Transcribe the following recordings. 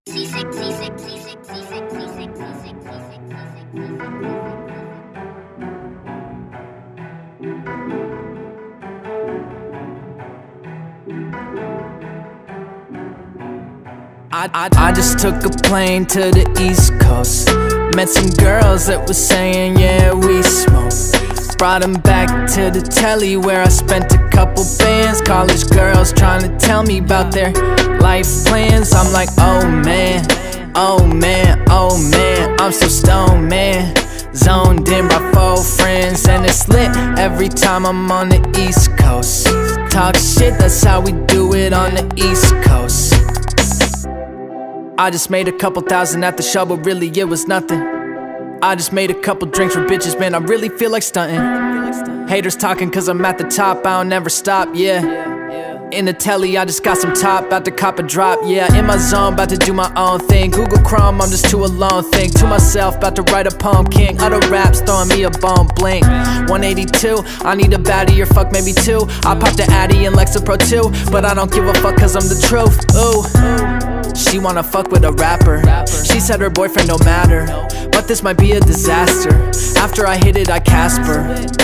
I just took a plane to the East Coast. Met some girls that was saying, yeah, we smoke. Brought them back to the telly where I spent a couple bands. College girls trying to tell me about their life plans. I'm like, oh man, oh man, oh man, I'm so stoned, man. Zoned in by 4 friends and it's lit every time I'm on the East Coast. Talk shit, that's how we do it on the East Coast. I just made a couple thousand at the show, but really it was nothing. I just made a couple drinks for bitches, man, I really feel like stunting. Haters talking cause I'm at the top, I don't never stop, yeah. In the telly, I just got some top, about to cop a drop, yeah. In my zone, about to do my own thing. Google Chrome, I'm just too alone, think to myself, about to write a poem, king. Other raps throwing me a bone, blink. 182, I need a baddie or fuck maybe 2. I popped the Addy and Lexapro 2, but I don't give a fuck cause I'm the truth, ooh. She wanna fuck with a rapper. She said her boyfriend don't matter, but this might be a disaster. After I hit it, I Casper,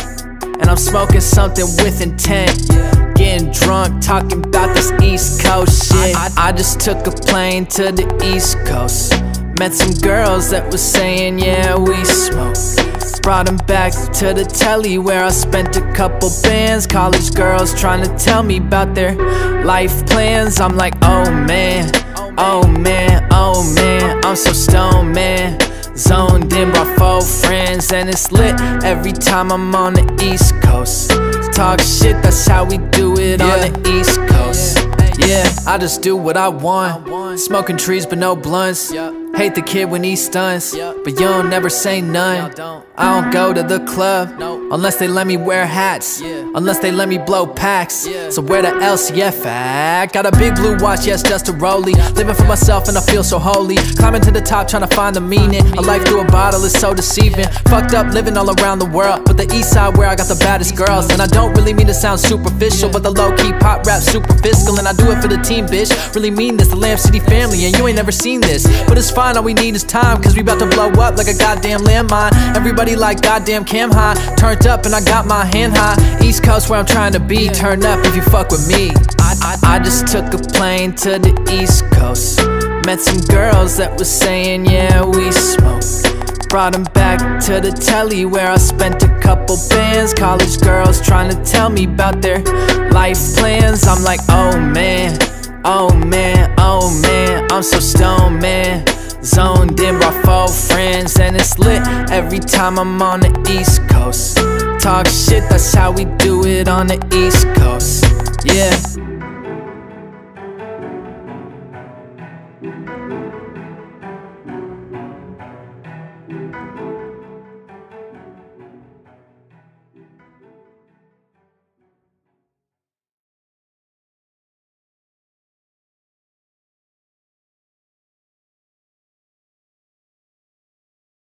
and I'm smoking something with intent. Getting drunk, talking about this East Coast shit. I just took a plane to the East Coast. Met some girls that was saying, yeah, we smoke. Brought them back to the telly where I spent a couple bands. College girls trying to tell me about their life plans. I'm like, oh man, oh man, oh man, I'm so stoned, man. Zoned in by 4 friends and it's lit every time I'm on the East Coast. Talk shit, that's how we do it on the East Coast. Yeah, I just do what I want. Smoking trees but no blunts. Hate the kid when he stunts, but you don't never say none. I don't go to the club unless they let me wear hats, unless they let me blow packs. So where the LCF at? Got a big blue watch, yes, just a rollie. Living for myself and I feel so holy. Climbing to the top, trying to find the meaning. A life through a bottle is so deceiving. Fucked up living all around the world, but the east side where I got the baddest girls. And I don't really mean to sound superficial, but the low-key pop rap super fiscal. And I do it for the team, bitch. Really mean this, the Lamb City family, and you ain't never seen this, but it's fine, all we need is time, cause we about to blow up like a goddamn landmine. Everybody like goddamn cam high, turned up and I got my hand high. East Coast where I'm trying to be, turn up if you fuck with me. I just took a plane to the East Coast. Met some girls that was saying, yeah, we smoke. Brought them back to the telly where I spent a couple bands. College girls trying to tell me about their life plans. I'm like, oh man, oh man, oh man, I'm so stoned, man. Zoned in by 4 friends and it's lit every time I'm on the East Coast. Talk shit, that's how we do it on the East Coast, yeah.